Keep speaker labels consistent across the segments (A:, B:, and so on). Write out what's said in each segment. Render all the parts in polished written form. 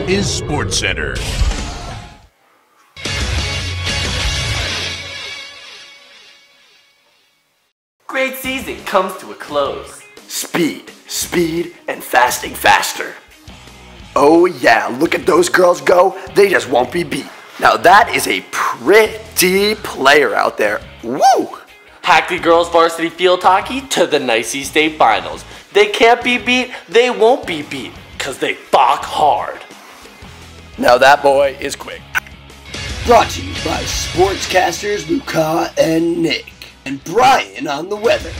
A: is SportsCenter.
B: Great season comes to a close.
C: Speed, speed, and fasting faster. Oh yeah, look at those girls go. They just won't be beat. Now that is a pretty player out there. Woo!
B: Hackley girls varsity field hockey to the NICE state finals. They can't be beat, they won't be beat, cause they fuck hard.
C: Now that boy is quick. Brought to you by sportscasters Luca and Nick, and Brian on the weather.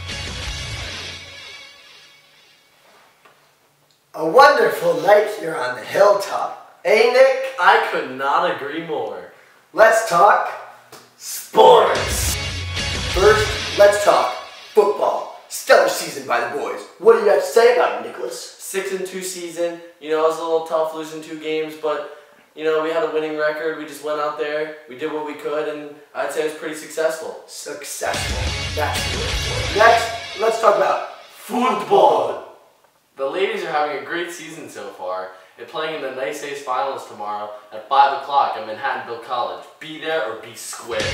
C: A wonderful night here on the hilltop. Hey Nick?
B: I could not agree more.
C: Let's talk sports. First, let's talk football. Stellar season by the boys. What do you have to say about it, Nicholas?
B: 6-2 season. You know, it was a little tough losing 2 games, but you know, we had a winning record. We just went out there, we did what we could, and I'd say it was pretty successful.
C: Successful. That's the word for it. Next, let's talk about football.
B: The ladies are having a great season so far. They're playing in the NICE Ace finals tomorrow at 5 o'clock at Manhattanville College. Be there or be square.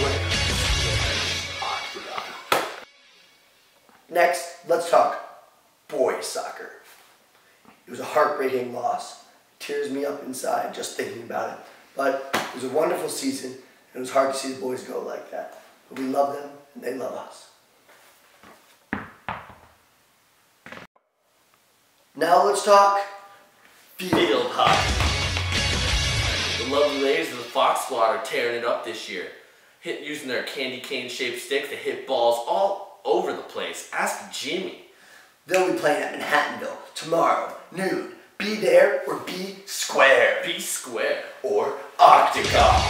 C: Next, let's talk boys soccer. It was a heartbreaking loss. Tears me up inside just thinking about it. But it was a wonderful season, and it was hard to see the boys go like that. But we love them, and they love us. Now let's talk
B: Field hockey. The lovely ladies of the Fox Squad are tearing it up this year. Using their candy cane shaped sticks to hit balls all over the place. Ask Jimmy.
C: They'll be playing at Manhattanville tomorrow, noon. Be there or be square.
B: Be square.
C: Or octagon.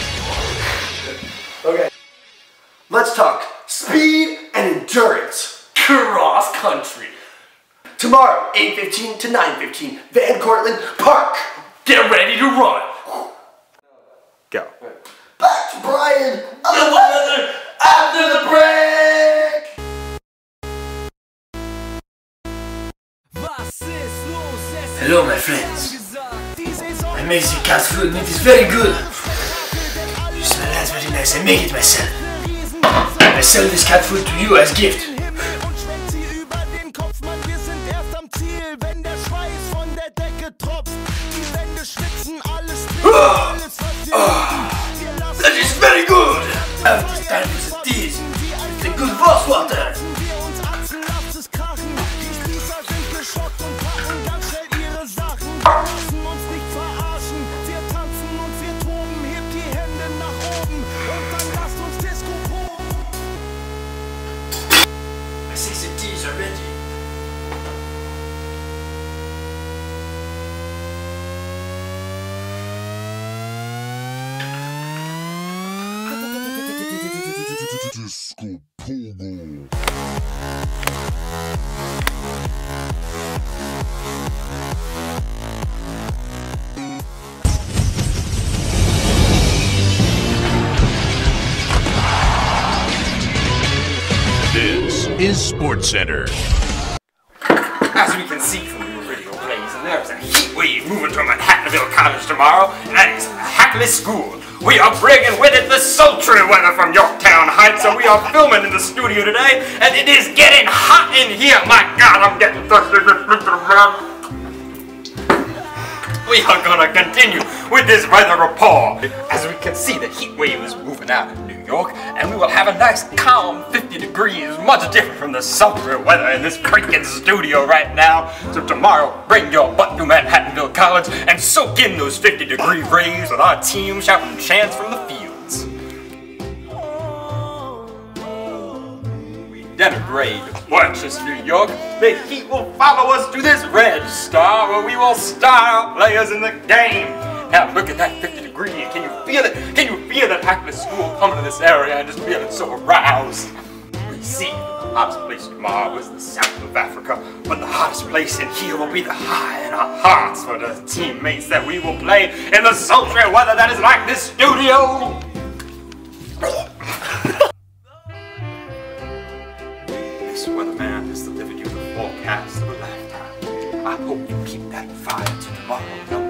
C: Okay. Let's talk speed and endurance.
B: Cross country.
C: Tomorrow, 8:15 to 9:15, Van Cortlandt Park.
B: Get ready to run.
C: Go. Back to Brian on the weather after the break.
D: Hello my friends. I make the cat food and it is very good. You smell that very nice. I make it myself. I sell this cat food to you as gift. That is very good! Have this time with this. It's a good boss water. I think the teas are ready.
E: Disco Pogo.
A: This is SportsCenter.
F: As we can see from the radio blaze, and there's a heat wave moving to Manhattanville College tomorrow, and that is Hackley School. We are bringing with it the sultry weather from Yorktown Heights, and we are filming in the studio today, and it is getting hot in here. My God, I'm getting thirsty. We are gonna continue with this weather report. As we can see, the heat wave is moving out of New York, and we will have a nice calm 50 degrees, much different from the sultry weather in this freaking studio right now. So tomorrow, bring your butt to Manhattanville College and soak in those 50-degree rays with our team shouting chants from the fields. We denigrate Worcester, New York. The heat will follow us to this red star, where we will star our players in the game. Now look at that 50 degrees. Can you feel it? Can you feel that Hackley School coming to this area and just feeling so aroused? We see the hottest place tomorrow is the south of Africa, but the hottest place in here will be the high in our hearts for the teammates that we will play in the sultry weather that is like this studio. This weatherman is delivered you the forecast of a lifetime. I hope you keep that fire to tomorrow.